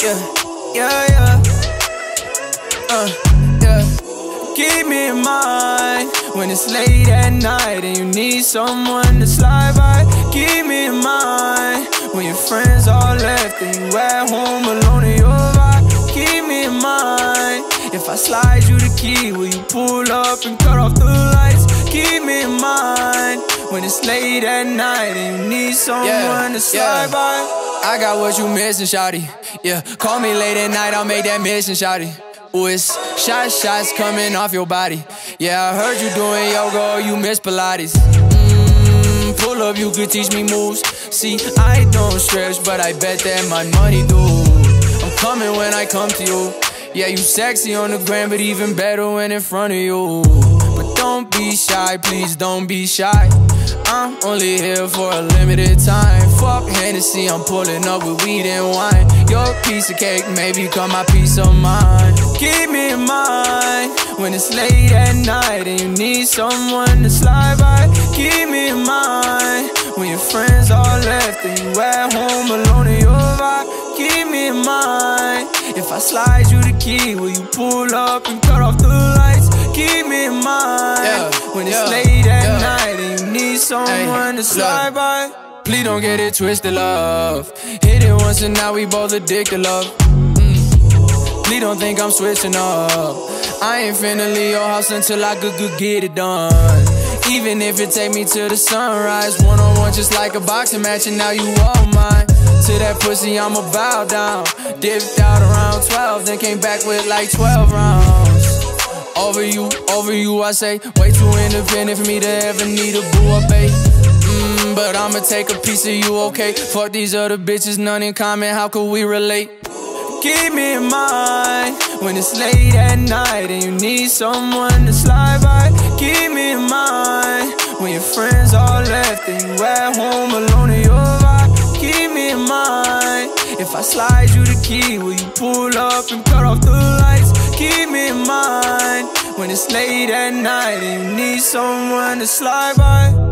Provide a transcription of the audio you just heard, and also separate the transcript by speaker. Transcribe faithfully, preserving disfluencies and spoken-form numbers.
Speaker 1: Yeah, yeah, yeah. Uh, yeah. Keep me in mind when it's late at night and you need someone to slide by. Keep me in mind when your friends all left and you at home alone in your vibe. Keep me in mind if I slide you the key, will you pull up and cut off the lights? Keep me in mind when it's late at night and you need someone yeah, to slide yeah. by. I got what you missing, shawty. Yeah, call me late at night, I'll make that mission, shawty. Ooh, it's shots, shots coming off your body. Yeah, I heard you doing yoga or you miss Pilates. Mmm, pull up, you could teach me moves. See, I don't stretch, but I bet that my money do. I'm coming when I come to you. Yeah, you sexy on the gram, but even better when in front of you. But don't be shy, please don't be shy. I'm only here for a limited time. Fuck Hennessy, I'm pulling up with weed and wine. Your piece of cake may become my piece of mind. Keep me in mind when it's late at night and you need someone to slide by. Keep me in mind when your friends all left and you at home alone in your vibe. Keep me in mind if I slide you the key, will you pull up and cut off the lights? Keep me in mind yeah, when it's yeah, late at yeah. night and you need someone hey, to slide look. by. Please don't get it twisted, love. Hit it once and now we both addicted, love. mm. Please don't think I'm switching up. I ain't finna leave your house until I could, could get it done. Even if it take me to the sunrise. One on one just like a boxing match and now you all mine. To that pussy I'ma bow down. Dipped out around twelve, then came back with like twelve rounds. Over you, over you I say. Way too independent for me to ever need a boo or babe. Mmm, but I'ma take a piece of you, okay? Fuck these other bitches, none in common, how could we relate? Keep me in mind when it's late at night and you need someone to slide by. Keep me in mind when your friends all left and you at home alone in your vibe. Keep me in mind if I slide you the key, will you pull up and cut off the lights? Keep me in mind when it's late at night and you need someone to slide by.